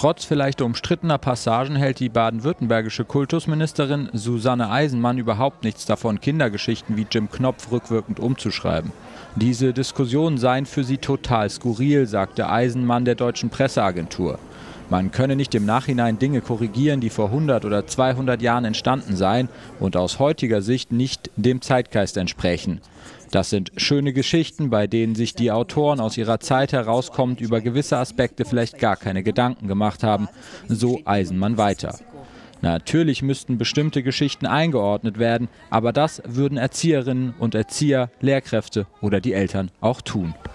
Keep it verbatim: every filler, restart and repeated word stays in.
Trotz vielleicht umstrittener Passagen hält die baden-württembergische Kultusministerin Susanne Eisenmann überhaupt nichts davon, Kindergeschichten wie Jim Knopf rückwirkend umzuschreiben. Diese Diskussionen seien für sie total skurril, sagte Eisenmann der Deutschen Presseagentur. Man könne nicht im Nachhinein Dinge korrigieren, die vor hundert oder zweihundert Jahren entstanden seien und aus heutiger Sicht nicht dem Zeitgeist entsprächen. Das sind schöne Geschichten, bei denen sich die Autoren aus ihrer Zeit herauskommend über gewisse Aspekte vielleicht gar keine Gedanken gemacht haben, so Eisenmann weiter. Natürlich müssten bestimmte Geschichten eingeordnet werden, aber das würden Erzieherinnen und Erzieher, Lehrkräfte oder die Eltern auch tun.